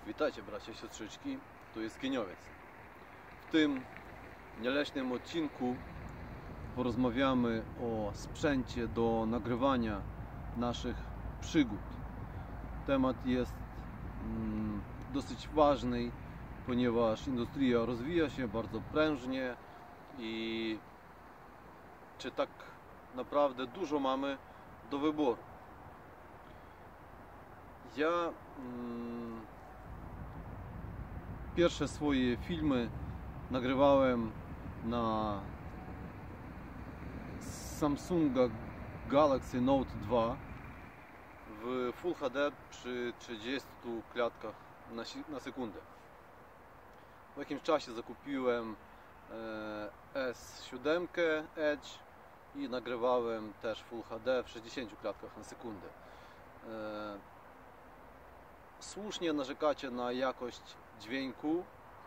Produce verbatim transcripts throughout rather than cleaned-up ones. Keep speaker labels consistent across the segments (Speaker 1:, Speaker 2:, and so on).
Speaker 1: Witajcie bracia i siostrzyczki, tu jest Kieniowiec. W tym nieleśnym odcinku porozmawiamy o sprzęcie do nagrywania naszych przygód. Temat jest mm, dosyć ważny, ponieważ industria rozwija się bardzo prężnie i czy tak naprawdę dużo mamy do wyboru. Ja mm, pierwsze swoje filmy nagrywałem na Samsunga Galaxy Note dwa w Full H D przy trzydziestu klatkach na, na sekundę. W jakimś czasie zakupiłem e, S siedem Edge i nagrywałem też Full H D w sześćdziesięciu klatkach na sekundę. E, słusznie narzekacie na jakość dźwięku,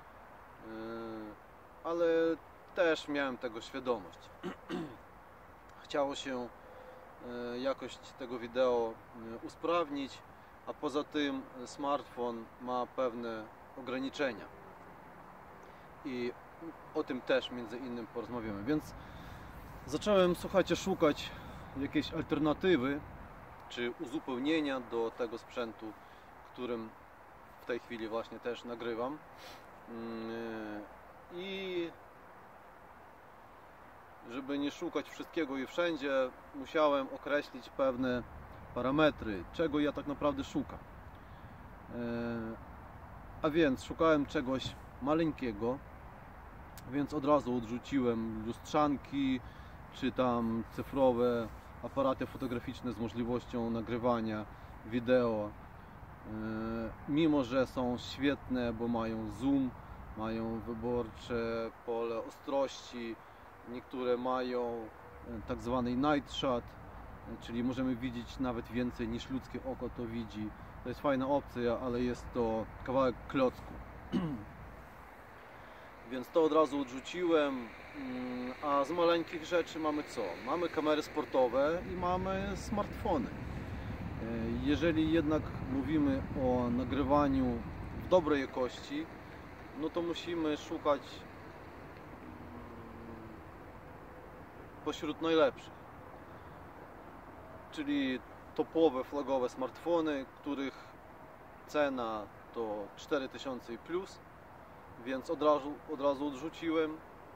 Speaker 1: ale też miałem tego świadomość. Chciało się jakość tego wideo usprawnić, a poza tym smartfon ma pewne ograniczenia i o tym też między innymi porozmawiamy. Więc zacząłem, słuchajcie, szukać jakiejś alternatywy czy uzupełnienia do tego sprzętu, którym w tej chwili właśnie też nagrywam. I żeby nie szukać wszystkiego i wszędzie, musiałem określić pewne parametry, czego ja tak naprawdę szukam. A więc szukałem czegoś maleńkiego, więc od razu odrzuciłem lustrzanki, czy tam cyfrowe aparaty fotograficzne z możliwością nagrywania wideo. Mimo że są świetne, bo mają zoom, mają wyborcze pole ostrości, niektóre mają tak zwany night shot, czyli możemy widzieć nawet więcej niż ludzkie oko to widzi. To jest fajna opcja, ale jest to kawałek klocku. Więc to od razu odrzuciłem. A z maleńkich rzeczy mamy co? Mamy kamery sportowe i mamy smartfony. Jeżeli jednak mówimy o nagrywaniu w dobrej jakości, no to musimy szukać pośród najlepszych, czyli topowe, flagowe smartfony, których cena to cztery tysiące i plus, więc od razu, od razu odrzuciłem.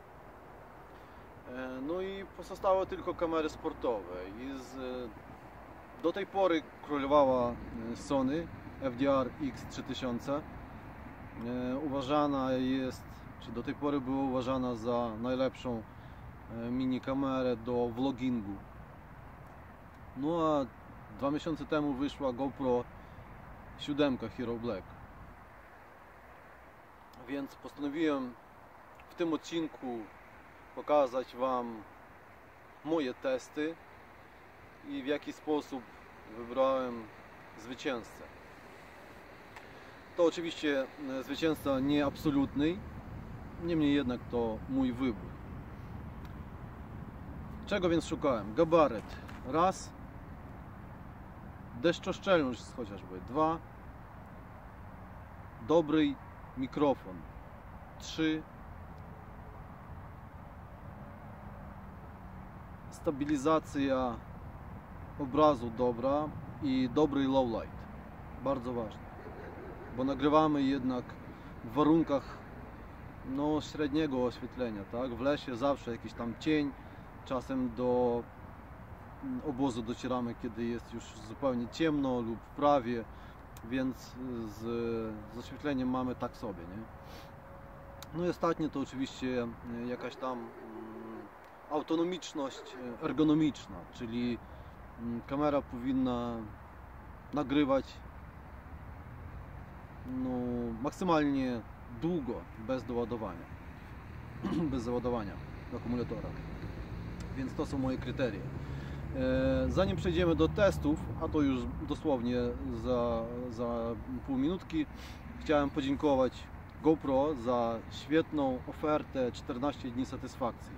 Speaker 1: No i pozostały tylko kamery sportowe i z do tej pory królowała Sony F D R X trzy tysiące. Uważana jest, czy do tej pory była uważana za najlepszą mini kamerę do vlogingu. No a dwa miesiące temu wyszła GoPro siedem Hero Black. Więc postanowiłem w tym odcinku pokazać Wam moje testy i w jaki sposób wybrałem zwycięzcę. To oczywiście zwycięzca nie absolutny, niemniej jednak to mój wybór. Czego więc szukałem? Gabaryt raz, deszczoszczelność chociażby dwa, dobry mikrofon trzy, stabilizacja obrazu dobra i dobry low light, bardzo ważne, bo nagrywamy jednak w warunkach no, średniego oświetlenia, tak? W lesie zawsze jakiś tam cień, czasem do obozu docieramy, kiedy jest już zupełnie ciemno lub prawie, więc z, z oświetleniem mamy tak sobie, nie? No i ostatnie to oczywiście jakaś tam autonomiczność ergonomiczna, czyli kamera powinna nagrywać no, maksymalnie długo, bez doładowania, bez załadowania akumulatora. Więc to są moje kryteria. Zanim przejdziemy do testów, a to już dosłownie za, za pół minutki, chciałem podziękować GoPro za świetną ofertę czternaście dni satysfakcji.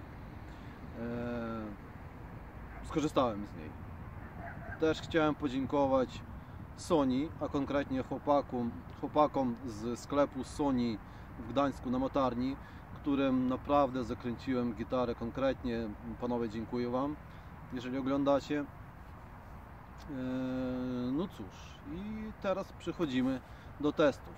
Speaker 1: Skorzystałem z niej. Też chciałem podziękować Sony, a konkretnie chłopakom, chłopakom z sklepu Sony w Gdańsku na Motarni, którym naprawdę zakręciłem gitarę konkretnie. Panowie, dziękuję Wam, jeżeli oglądacie. Eee, no cóż, i teraz przechodzimy do testów.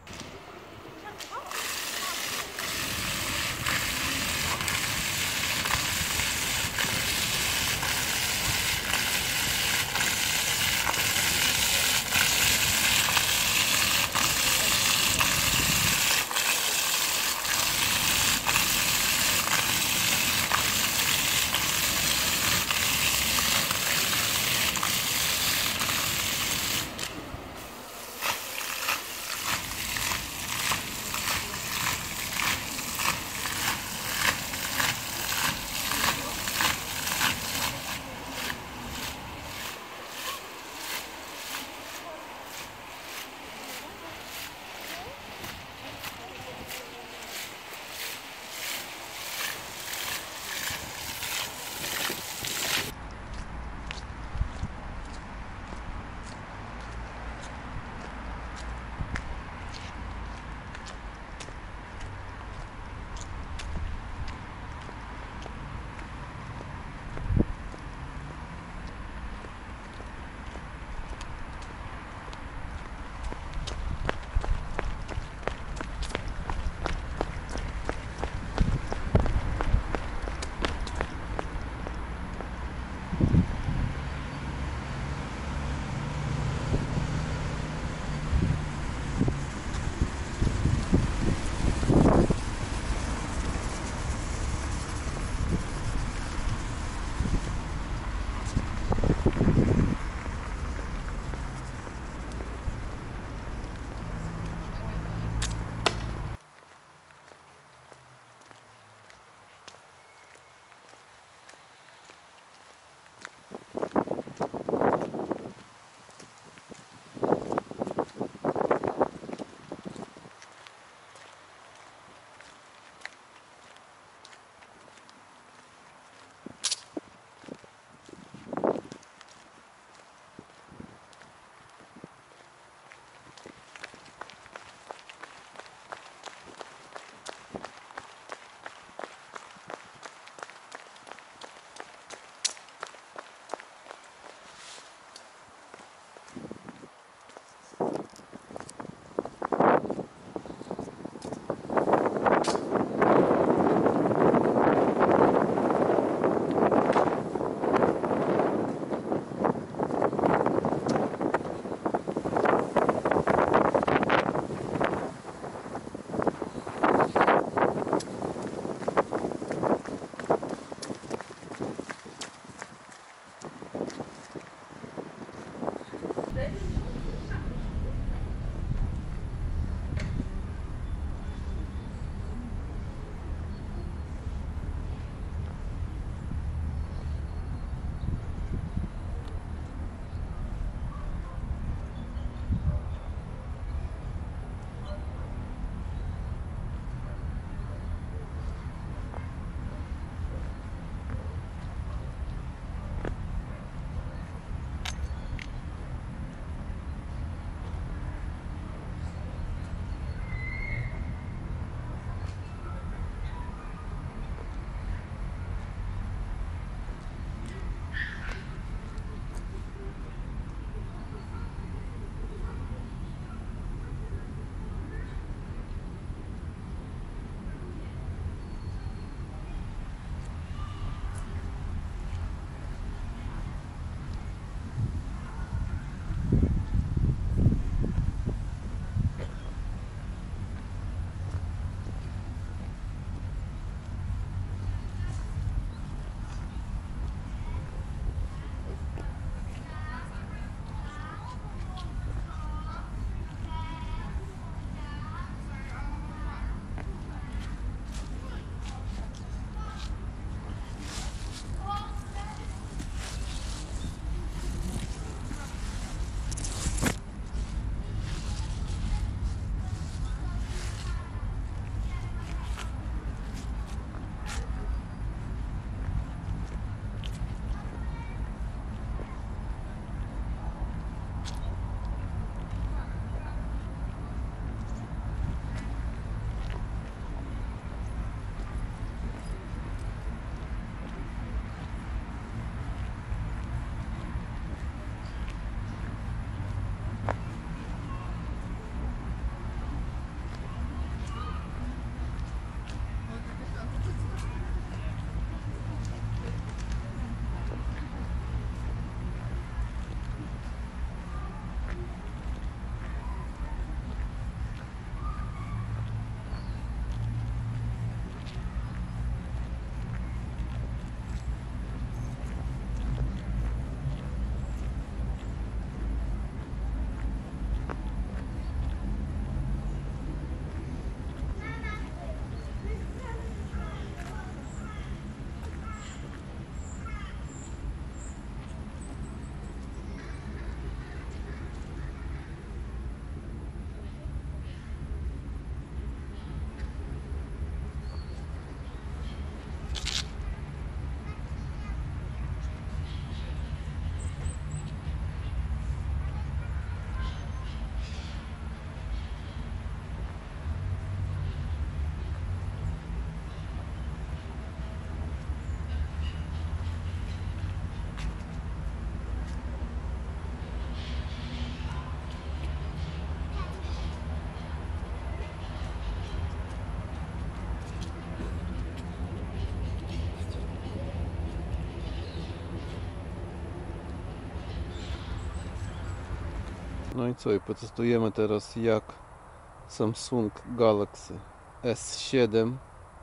Speaker 1: No i co? I potestujemy teraz, jak Samsung Galaxy S siedem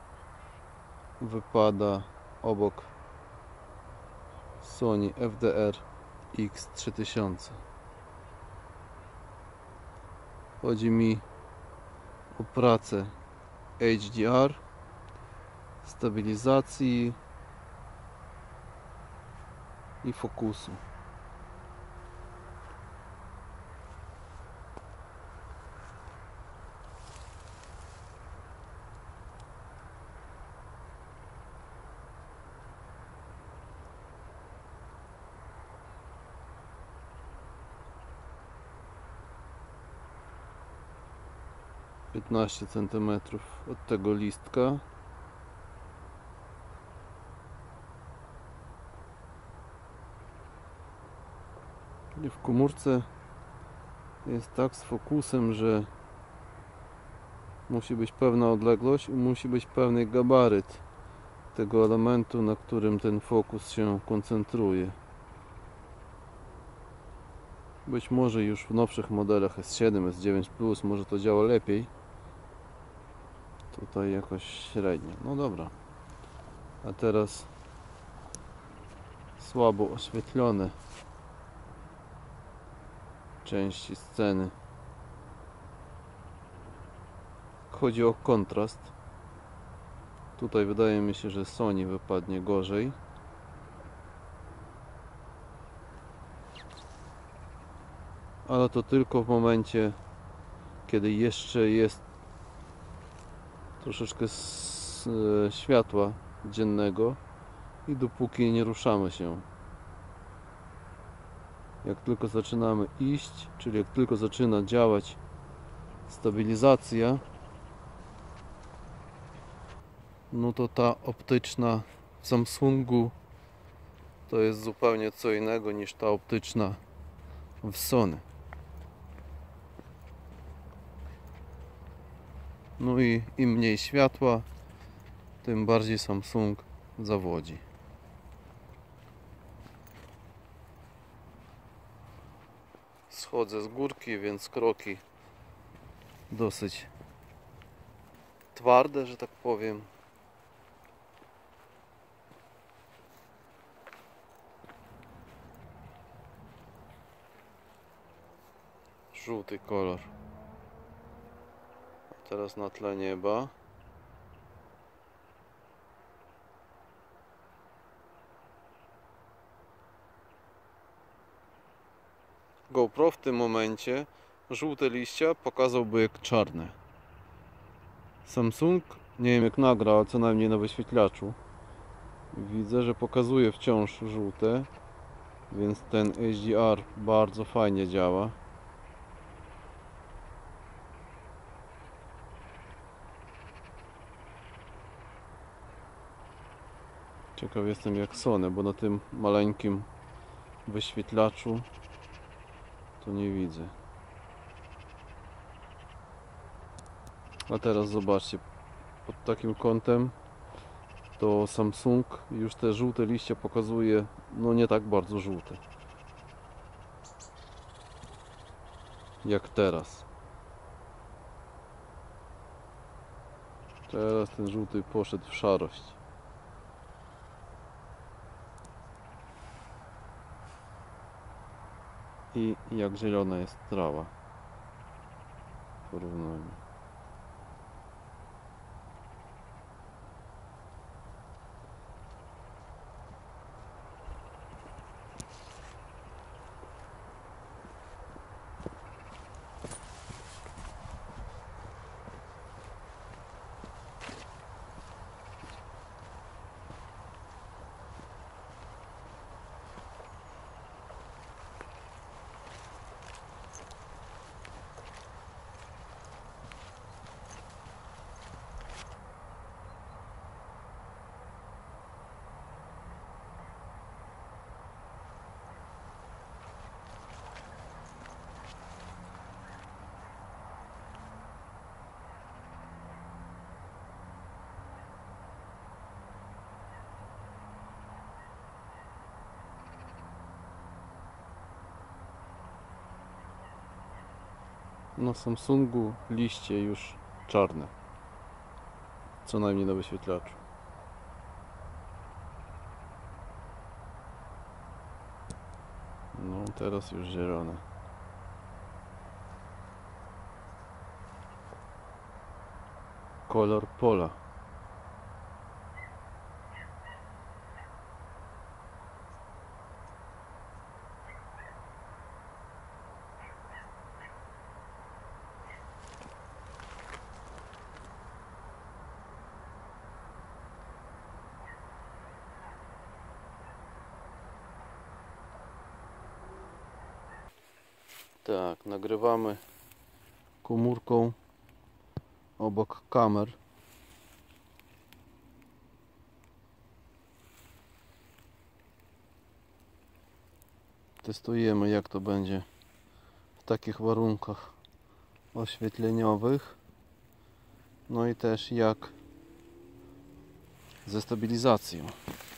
Speaker 1: wypada obok Sony F D R X trzy tysiące. Chodzi mi o pracę H D R, stabilizacji i fokusu. piętnaście centymetrów od tego listka. I w komórce jest tak z fokusem, że musi być pewna odległość i musi być pewny gabaryt tego elementu, na którym ten fokus się koncentruje. Być może już w nowszych modelach S siedem, S dziewięć plus może to działa lepiej. Tutaj jakoś średnio. No dobra. A teraz słabo oświetlone części sceny. Chodzi o kontrast. Tutaj wydaje mi się, że Sony wypadnie gorzej. Ale to tylko w momencie, kiedy jeszcze jest troszeczkę z, e, światła dziennego i dopóki nie ruszamy się. Jak tylko zaczynamy iść, czyli jak tylko zaczyna działać stabilizacja, no to ta optyczna w Samsungu to jest zupełnie co innego niż ta optyczna w Sony. No i im mniej światła, tym bardziej Samsung zawodzi. Schodzę z górki, więc kroki dosyć twarde, że tak powiem. Żółty kolor. A teraz na tle nieba. GoPro w tym momencie żółte liścia pokazałby jak czarne. Samsung, nie wiem jak nagra, ale co najmniej na wyświetlaczu widzę, że pokazuje wciąż żółte, więc ten H D R bardzo fajnie działa. Ciekaw jestem jak Sony, bo na tym maleńkim wyświetlaczu to nie widzę. A teraz zobaczcie, pod takim kątem to Samsung już te żółte liście pokazuje, no nie tak bardzo żółte jak teraz. Teraz ten żółty poszedł w szarość. I jak zielona jest trawa w porównaniu. Na Samsungu liście już czarne, co najmniej na wyświetlaczu. No teraz już zielone. Kolor pola. Tak, nagrywamy komórką obok kamer. Testujemy, jak to będzie w takich warunkach oświetleniowych. No i też jak ze stabilizacją.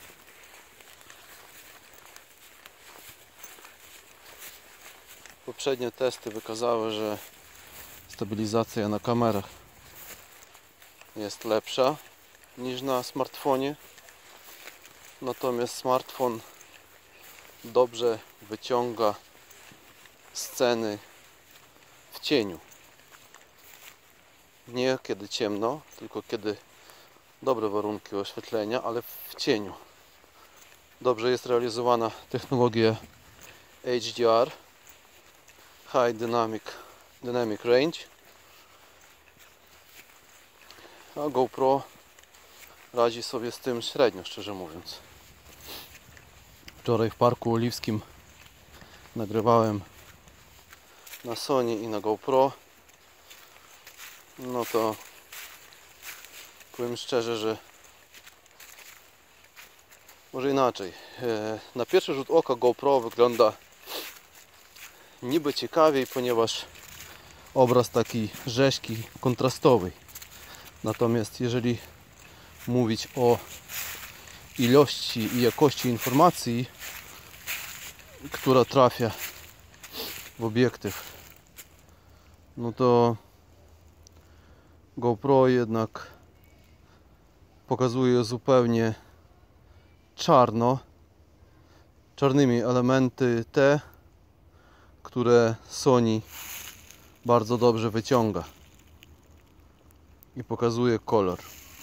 Speaker 1: Poprzednie testy wykazały, że stabilizacja na kamerach jest lepsza niż na smartfonie. Natomiast smartfon dobrze wyciąga sceny w cieniu. Nie kiedy ciemno, tylko kiedy dobre warunki oświetlenia, ale w cieniu. Dobrze jest realizowana technologia H D R, High Dynamic, Dynamic Range, a GoPro radzi sobie z tym średnio, szczerze mówiąc. Wczoraj w Parku Oliwskim nagrywałem na Sony i na GoPro. No to powiem szczerze, że może inaczej. Na pierwszy rzut oka GoPro wygląda niby ciekawiej, ponieważ obraz taki rzeźki, kontrastowy. Natomiast jeżeli mówić o ilości i jakości informacji, która trafia w obiektyw, no to GoPro jednak pokazuje zupełnie czarno, czarnymi elementy te, które Sony bardzo dobrze wyciąga i pokazuje kolor.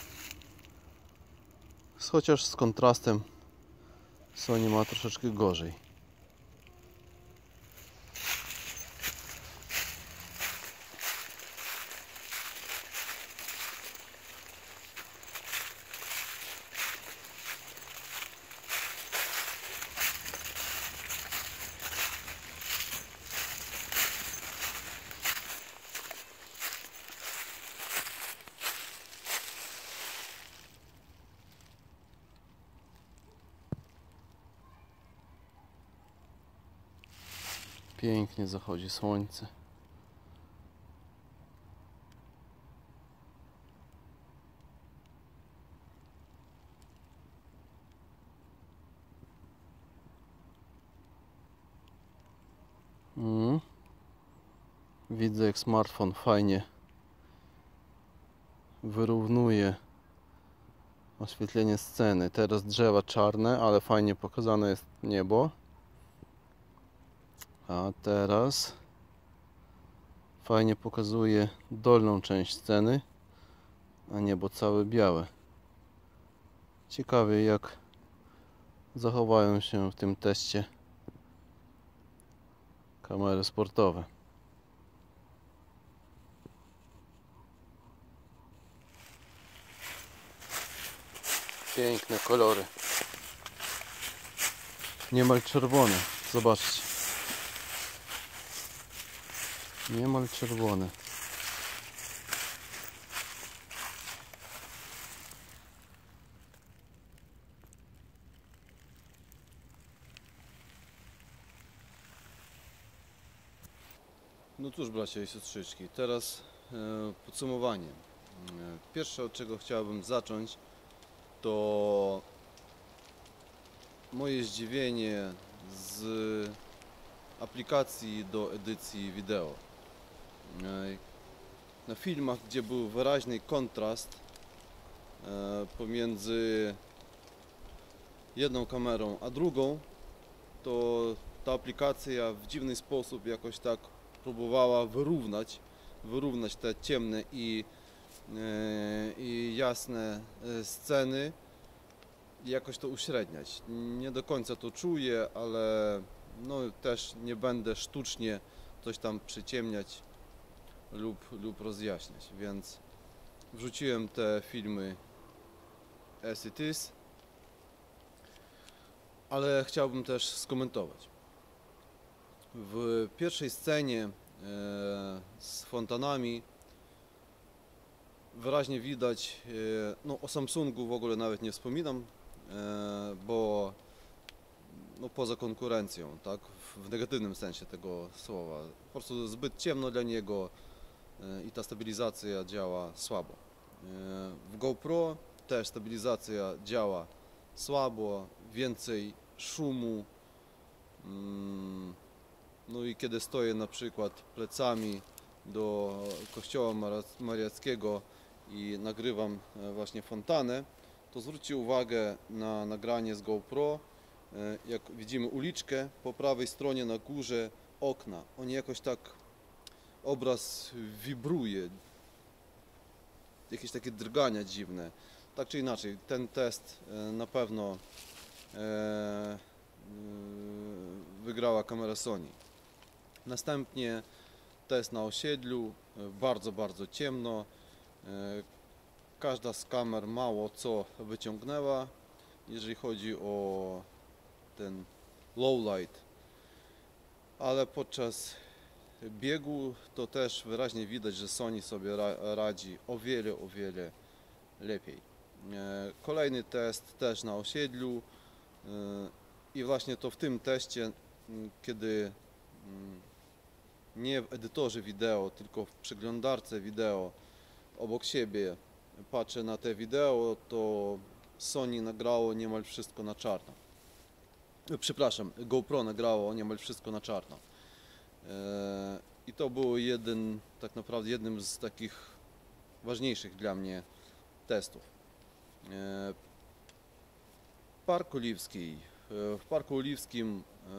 Speaker 1: Chociaż z kontrastem Sony ma troszeczkę gorzej. Pięknie zachodzi słońce. Mm. Widzę, jak smartfon fajnie wyrównuje oświetlenie sceny. Teraz drzewa czarne, ale fajnie pokazane jest niebo. A teraz fajnie pokazuje dolną część sceny, a niebo całe białe. Ciekawie, jak zachowają się w tym teście kamery sportowe. Piękne kolory. Niemal czerwone. Zobaczcie. Niemal czerwone. No cóż, bracia i siostrzyczki, teraz e, podsumowanie. E, pierwsze, od czego chciałbym zacząć, to moje zdziwienie z aplikacji do edycji wideo. Na filmach, gdzie był wyraźny kontrast pomiędzy jedną kamerą a drugą, to ta aplikacja w dziwny sposób jakoś tak próbowała wyrównać, wyrównać te ciemne i, i jasne sceny i jakoś to uśredniać. Nie do końca to czuję, ale no też nie będę sztucznie coś tam przyciemniać lub, lub rozjaśniać, więc wrzuciłem te filmy as it is, ale chciałbym też skomentować. W pierwszej scenie e, z fontanami wyraźnie widać, e, no o Samsungu w ogóle nawet nie wspominam, e, bo no, poza konkurencją, tak, w negatywnym sensie tego słowa, po prostu zbyt ciemno dla niego e, i ta stabilizacja działa słabo. E, w GoPro też stabilizacja działa słabo, więcej szumu. Mm, no i kiedy stoję na przykład plecami do kościoła mariackiego i nagrywam właśnie fontannę, to zwróćcie uwagę na nagranie z GoPro, jak widzimy uliczkę, po prawej stronie na górze okna. On jakoś tak, obraz wibruje, jakieś takie drgania dziwne. Tak czy inaczej, ten test na pewno wygrała kamera Sony. Następnie test na osiedlu, bardzo, bardzo ciemno. Każda z kamer mało co wyciągnęła, jeżeli chodzi o ten low light, ale podczas biegu to też wyraźnie widać, że Sony sobie radzi o wiele, o wiele lepiej. Kolejny test też na osiedlu i właśnie to w tym teście, kiedy nie w edytorze wideo, tylko w przeglądarce wideo obok siebie patrzę na te wideo, to Sony nagrało niemal wszystko na czarno. Przepraszam, GoPro nagrało niemal wszystko na czarno. I to było jeden, tak naprawdę jednym z takich ważniejszych dla mnie testów. Park Oliwski. W Parku Oliwskim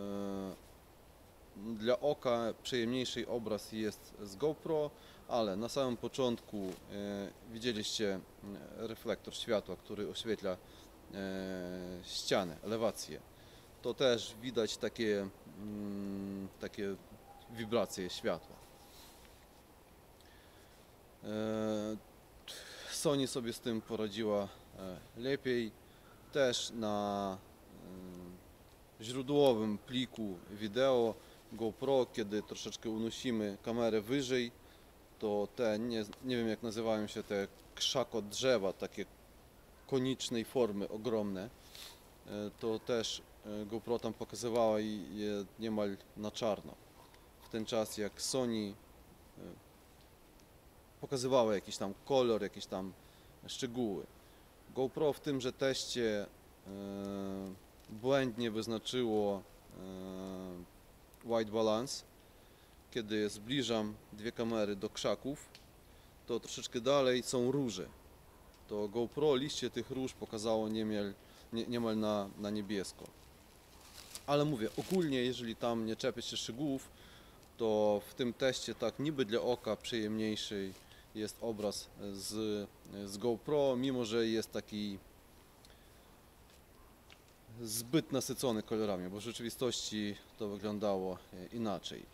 Speaker 1: dla oka przyjemniejszy obraz jest z GoPro, ale na samym początku widzieliście reflektor światła, który oświetla ścianę, elewację. To też widać takie, takie wibracje światła. Sony sobie z tym poradziła lepiej. Też na źródłowym pliku wideo GoPro, kiedy troszeczkę unosimy kamerę wyżej, to te, nie, nie wiem jak nazywają się te krzakodrzewa, takie konicznej formy, ogromne, to też GoPro tam pokazywała je niemal na czarno. W ten czas jak Sony pokazywała jakiś tam kolor, jakieś tam szczegóły. GoPro w tymże teście błędnie wyznaczyło white balance. Kiedy zbliżam dwie kamery do krzaków, to troszeczkę dalej są róże. To GoPro liście tych róż pokazało niemal, nie, niemal na, na niebiesko. Ale mówię, ogólnie jeżeli tam nie czepiać się szczegółów, to w tym teście tak niby dla oka przyjemniejszy jest obraz z, z GoPro, mimo że jest taki zbyt nasycony kolorami, bo w rzeczywistości to wyglądało inaczej.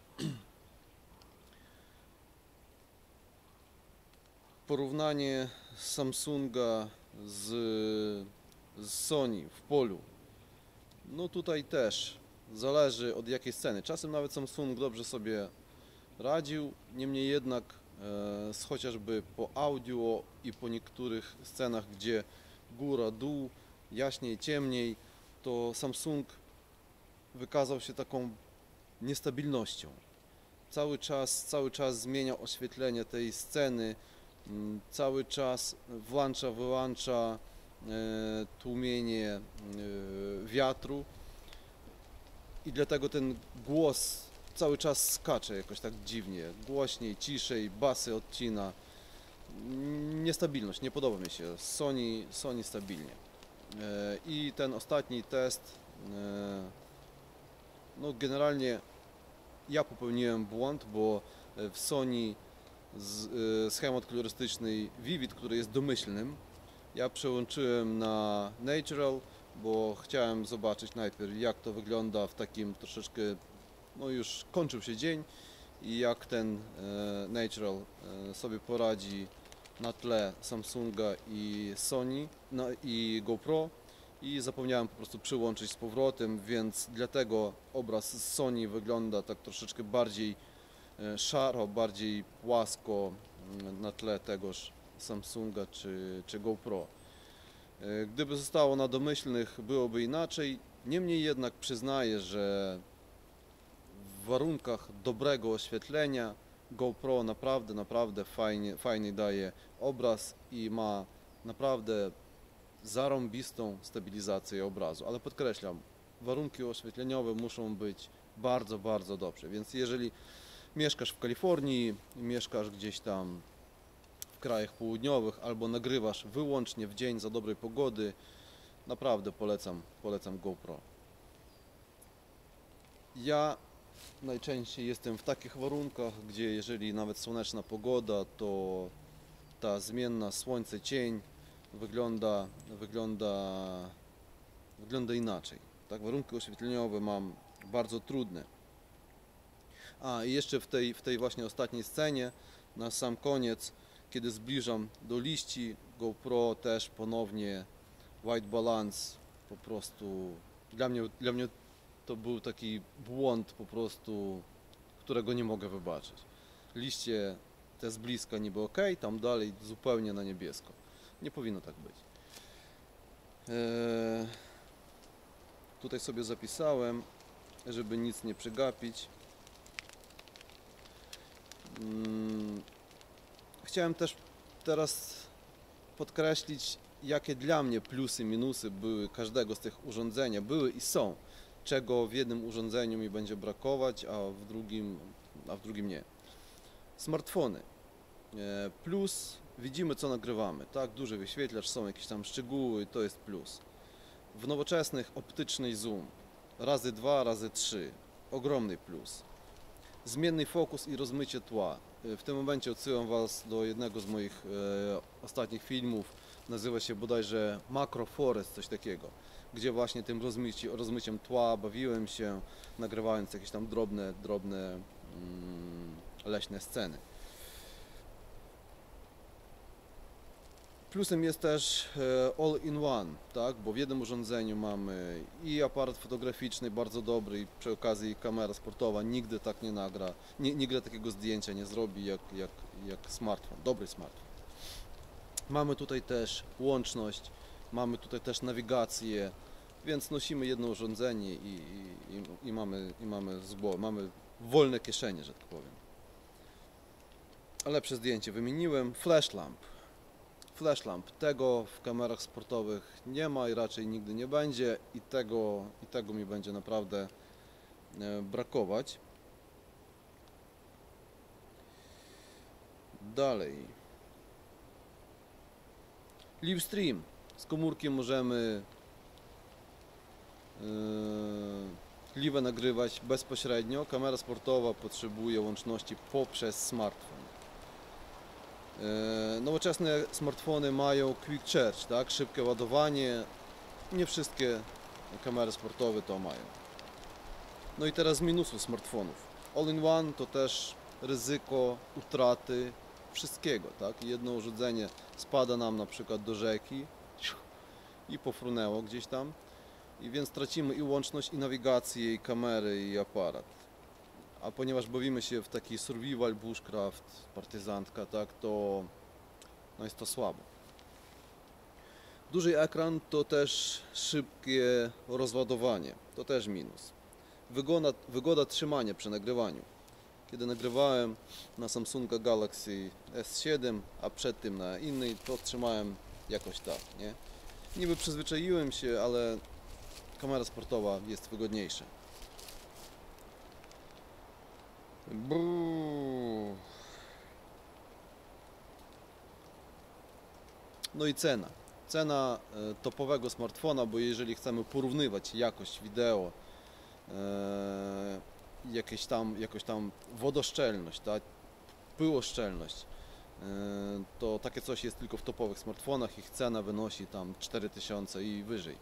Speaker 1: Porównanie Samsunga z, z Sony w polu. No tutaj też zależy od jakiej sceny. Czasem nawet Samsung dobrze sobie radził, niemniej jednak e, z chociażby po audio i po niektórych scenach, gdzie góra, dół, jaśniej, ciemniej, to Samsung wykazał się taką niestabilnością. Cały czas, cały czas zmienia oświetlenie tej sceny, cały czas włącza, wyłącza e, tłumienie e, wiatru i dlatego ten głos cały czas skacze jakoś tak dziwnie, głośniej, ciszej, basy odcina. Niestabilność, nie podoba mi się. Sony, Sony stabilnie. I ten ostatni test, no generalnie ja popełniłem błąd, bo w Sony schemat kolorystyczny Vivid, który jest domyślnym, ja przełączyłem na Natural, bo chciałem zobaczyć najpierw, jak to wygląda w takim troszeczkę, no już kończył się dzień i jak ten Natural sobie poradzi na tle Samsunga i Sony no i GoPro, i zapomniałem po prostu przyłączyć z powrotem, więc dlatego obraz z Sony wygląda tak troszeczkę bardziej szaro, bardziej płasko na tle tegoż Samsunga czy, czy GoPro. Gdyby zostało na domyślnych, byłoby inaczej. Niemniej jednak przyznaję, że w warunkach dobrego oświetlenia GoPro naprawdę, naprawdę fajnie, fajnie daje obraz i ma naprawdę zarąbistą stabilizację obrazu. Ale podkreślam, warunki oświetleniowe muszą być bardzo, bardzo dobrze. Więc jeżeli mieszkasz w Kalifornii, mieszkasz gdzieś tam w krajach południowych albo nagrywasz wyłącznie w dzień za dobrej pogody, naprawdę polecam, polecam GoPro. Ja najczęściej jestem w takich warunkach, gdzie jeżeli nawet słoneczna pogoda, to ta zmienna słońce-cień wygląda, wygląda, wygląda inaczej. Tak, warunki oświetleniowe mam bardzo trudne. A i jeszcze w tej, w tej właśnie ostatniej scenie, na sam koniec, kiedy zbliżam do liści, GoPro też ponownie white balance, po prostu dla mnie, dla mnie to był taki błąd po prostu, którego nie mogę wybaczyć. Liście te z bliska niby ok, tam dalej zupełnie na niebiesko. Nie powinno tak być. Eee, tutaj sobie zapisałem, żeby nic nie przegapić. Hmm, chciałem też teraz podkreślić, jakie dla mnie plusy, minusy były każdego z tych urządzenia. Były i są. Czego w jednym urządzeniu mi będzie brakować, a w drugim, a w drugim nie. Smartfony. Plus widzimy, co nagrywamy. Tak, duży wyświetlacz, są jakieś tam szczegóły, to jest plus. W nowoczesnych optyczny zoom. Razy dwa, razy trzy. Ogromny plus. Zmienny fokus i rozmycie tła. W tym momencie odsyłam Was do jednego z moich e, ostatnich filmów. Nazywa się bodajże Macro Forest, coś takiego, gdzie właśnie tym rozmyci, rozmyciem tła bawiłem się, nagrywając jakieś tam drobne, drobne mm, leśne sceny. Plusem jest też all-in-one, tak? Bo w jednym urządzeniu mamy i aparat fotograficzny bardzo dobry, i przy okazji kamera sportowa nigdy tak nie nagra, nigdy takiego zdjęcia nie zrobi jak, jak, jak smartfon, dobry smartfon. Mamy tutaj też łączność, mamy tutaj też nawigację, więc nosimy jedno urządzenie i, i, i mamy, i mamy z głowy, mamy wolne kieszenie, że tak powiem. A lepsze zdjęcie wymieniłem, flash lamp. Flash lamp, tego w kamerach sportowych nie ma i raczej nigdy nie będzie, i tego, i tego mi będzie naprawdę brakować. Dalej. Livestream. Z komórki możemy yy, live nagrywać bezpośrednio. Kamera sportowa potrzebuje łączności poprzez smartfon. Nowoczesne smartfony mają quick charge, tak? Szybkie ładowanie. Nie wszystkie kamery sportowe to mają. No i teraz minusów smartfonów. All-in-one to też ryzyko utraty wszystkiego, tak? Jedno urządzenie spada nam na przykład do rzeki i pofrunęło gdzieś tam, i więc tracimy i łączność, i nawigację, i kamery, i aparat. A ponieważ bawimy się w taki survival, bushcraft, partyzantka, tak, to no jest to słabo. Duży ekran to też szybkie rozładowanie, to też minus. Wygoda, wygoda trzymania przy nagrywaniu. Kiedy nagrywałem na Samsunga Galaxy S siedem, a przed tym na innej, to trzymałem jakoś tak, nie? Niby przyzwyczaiłem się, ale kamera sportowa jest wygodniejsza. Brrr. No i cena. Cena e, topowego smartfona, bo jeżeli chcemy porównywać jakość wideo, e, jakieś tam, jakoś tam wodoszczelność, tak, pyłoszczelność, e, to takie coś jest tylko w topowych smartfonach. Ich cena wynosi tam cztery tysiące i wyżej.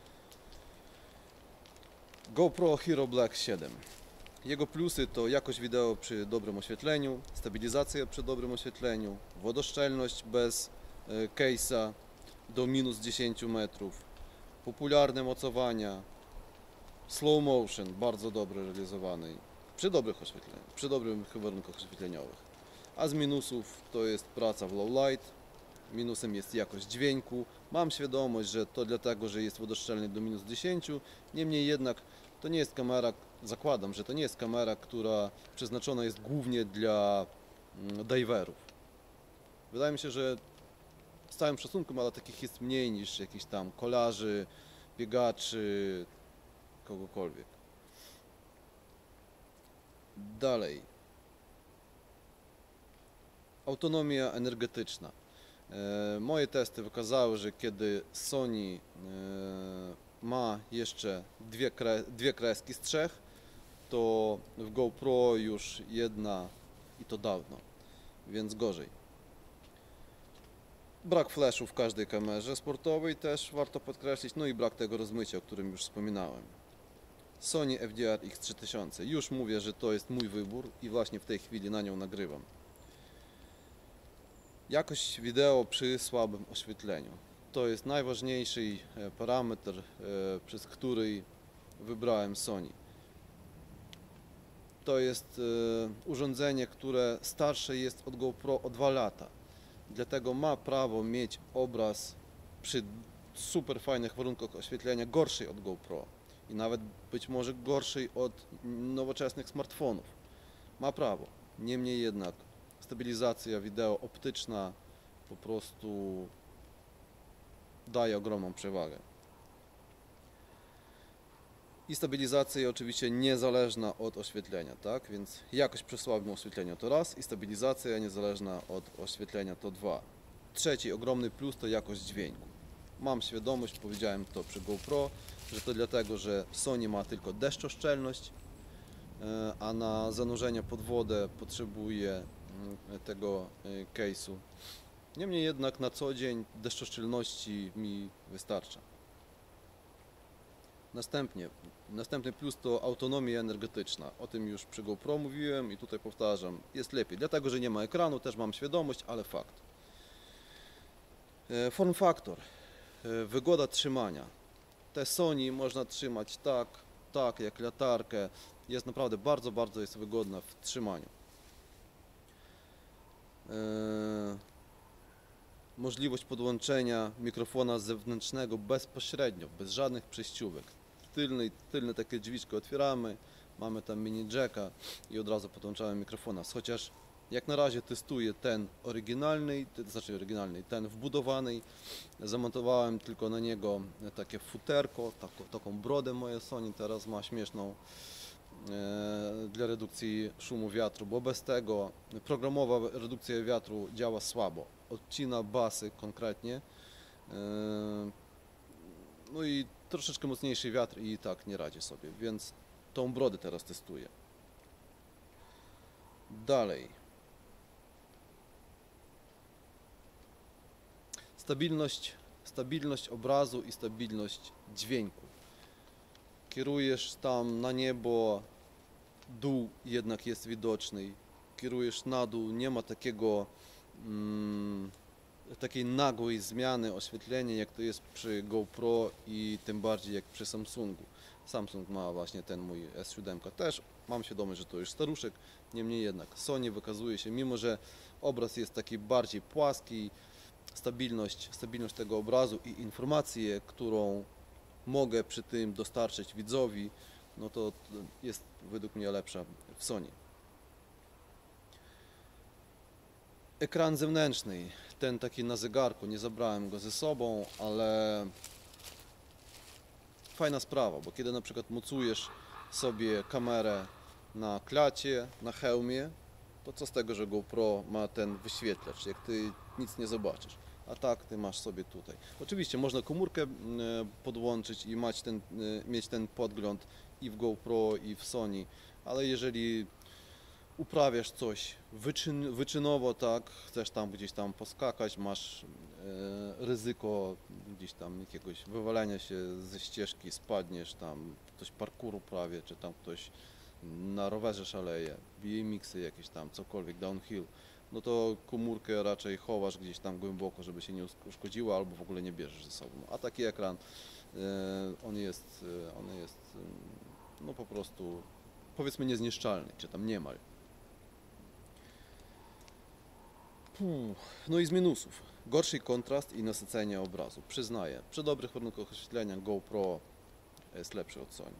Speaker 1: GoPro Hero Black siedem. Jego plusy to jakość wideo przy dobrym oświetleniu, stabilizacja przy dobrym oświetleniu, wodoszczelność bez e, case'a do minus dziesięć metrów, popularne mocowania, slow motion, bardzo dobrze realizowany przy dobrych oświetleniach, przy dobrych warunkach oświetleniowych. A z minusów to jest praca w low light, minusem jest jakość dźwięku. Mam świadomość, że to dlatego, że jest wodoszczelny do minus dziesięć, niemniej jednak to nie jest kamera, zakładam, że to nie jest kamera, która przeznaczona jest głównie dla diverów. Wydaje mi się, że z całym szacunkiem, ale takich jest mniej niż jakichś tam kolarzy, biegaczy, kogokolwiek. Dalej. Autonomia energetyczna. E, moje testy wykazały, że kiedy Sony e, ma jeszcze dwie, kre, dwie kreski z trzech, to w GoPro już jedna i to dawno, więc gorzej. Brak flashu w każdej kamerze sportowej też warto podkreślić, no i brak tego rozmycia, o którym już wspominałem. Sony F D R X trzy tysiące. Już mówię, że to jest mój wybór i właśnie w tej chwili na nią nagrywam. Jakość wideo przy słabym oświetleniu. To jest najważniejszy parametr, przez który wybrałem Sony. To jest urządzenie, które starsze jest od GoPro o dwa lata. Dlatego ma prawo mieć obraz przy super fajnych warunkach oświetlenia gorszej od GoPro i nawet być może gorszej od nowoczesnych smartfonów. Ma prawo. Niemniej jednak stabilizacja wideo optyczna po prostu daje ogromną przewagę. I stabilizacja oczywiście niezależna od oświetlenia, tak? Więc jakość przy słabym oświetleniu to raz i stabilizacja niezależna od oświetlenia to dwa. Trzeci ogromny plus to jakość dźwięku. Mam świadomość, powiedziałem to przy GoPro, że to dlatego, że Sony ma tylko deszczoszczelność, a na zanurzenie pod wodę potrzebuje tego case'u. Niemniej jednak na co dzień deszczoszczelności mi wystarcza. Następnie, następny plus to autonomia energetyczna. O tym już przy GoPro mówiłem i tutaj powtarzam. Jest lepiej, dlatego że nie ma ekranu, też mam świadomość, ale fakt. Form factor. Wygoda trzymania. Te Sony można trzymać tak, tak jak latarkę. Jest naprawdę bardzo, bardzo jest wygodna w trzymaniu. Możliwość podłączenia mikrofona zewnętrznego bezpośrednio, bez żadnych przejściówek. Tylny, tylne takie drzwiczko otwieramy, mamy tam mini jacka i od razu podłączamy mikrofona. Chociaż jak na razie testuję ten oryginalny, to znaczy oryginalny, ten wbudowany. Zamontowałem tylko na niego takie futerko, taką, taką brodę moje Sony teraz ma śmieszną e, dla redukcji szumu wiatru, bo bez tego programowa redukcja wiatru działa słabo. Odcina basy konkretnie, no i troszeczkę mocniejszy wiatr i tak nie radzi sobie, więc tą brodę teraz testuję. Dalej. Stabilność, stabilność obrazu i stabilność dźwięku. Kierujesz tam na niebo, dół jednak jest widoczny, kierujesz na dół, nie ma takiego mm, takiej nagłej zmiany oświetlenia, jak to jest przy GoPro i tym bardziej jak przy Samsungu. Samsung ma właśnie ten mój S siedem też, mam świadomość, że to już staruszek, niemniej jednak Sony wykazuje się, mimo że obraz jest taki bardziej płaski, stabilność, stabilność tego obrazu i informację, którą mogę przy tym dostarczyć widzowi, no to jest według mnie lepsza w Sony. Ekran zewnętrzny, ten taki na zegarku, nie zabrałem go ze sobą, ale fajna sprawa, bo kiedy na przykład mocujesz sobie kamerę na klacie, na hełmie, to co z tego, że GoPro ma ten wyświetlacz, jak ty nic nie zobaczysz. A tak ty masz sobie tutaj. Oczywiście można komórkę podłączyć i mieć ten, mieć ten podgląd i w GoPro, i w Sony, ale jeżeli uprawiasz coś wyczyn, wyczynowo, tak, chcesz tam gdzieś tam poskakać, masz e, ryzyko gdzieś tam jakiegoś wywalenia się ze ścieżki, spadniesz tam, ktoś parkour uprawia, czy tam ktoś na rowerze szaleje, B M X-y jakieś tam, cokolwiek, downhill, no to komórkę raczej chowasz gdzieś tam głęboko, żeby się nie uszkodziła, albo w ogóle nie bierzesz ze sobą. A taki ekran, e, on jest, e, on jest e, no po prostu, powiedzmy, niezniszczalny, czy tam niemal. No i z minusów. Gorszy kontrast i nasycenie obrazu. Przyznaję, przy dobrych warunkach oświetlenia GoPro jest lepszy od Sony.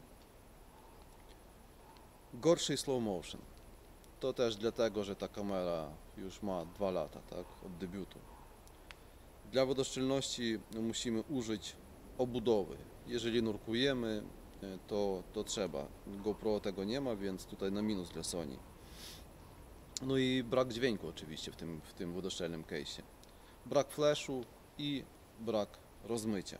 Speaker 1: Gorszy slow motion. To też dlatego, że ta kamera już ma dwa lata, tak, od debiutu. Dla wodoszczelności musimy użyć obudowy. Jeżeli nurkujemy, to, to trzeba. GoPro tego nie ma, więc tutaj na minus dla Sony. No i brak dźwięku oczywiście w tym, w tym wodoszczelnym case'ie. Brak flashu i brak rozmycia.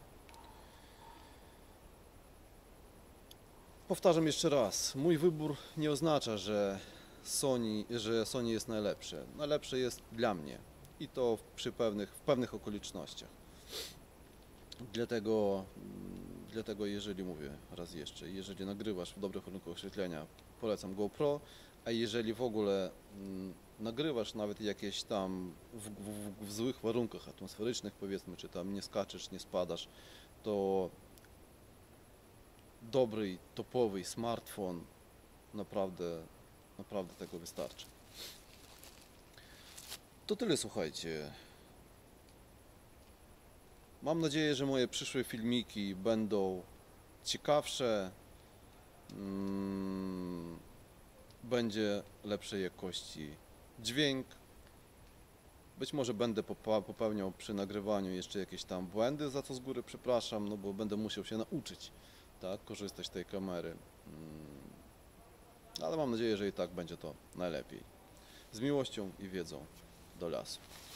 Speaker 1: Powtarzam jeszcze raz, mój wybór nie oznacza, że Sony, że Sony jest najlepsze. Najlepsze jest dla mnie i to przy pewnych, w pewnych okolicznościach. Dlatego, dlatego jeżeli mówię raz jeszcze, jeżeli nagrywasz w dobrych warunkach oświetlenia, polecam GoPro, a jeżeli w ogóle mm, nagrywasz nawet jakieś tam w, w, w złych warunkach atmosferycznych, powiedzmy, czy tam nie skaczesz, nie spadasz, to dobry, topowy smartfon naprawdę, naprawdę tego wystarczy. To tyle, słuchajcie. Mam nadzieję, że moje przyszłe filmiki będą ciekawsze. Hmm, będzie lepszej jakości dźwięk. Być może będę popełniał przy nagrywaniu jeszcze jakieś tam błędy, za co z góry przepraszam, no bo będę musiał się nauczyć, tak, korzystać z tej kamery. Ale mam nadzieję, że i tak będzie to najlepiej. Z miłością i wiedzą, do lasu.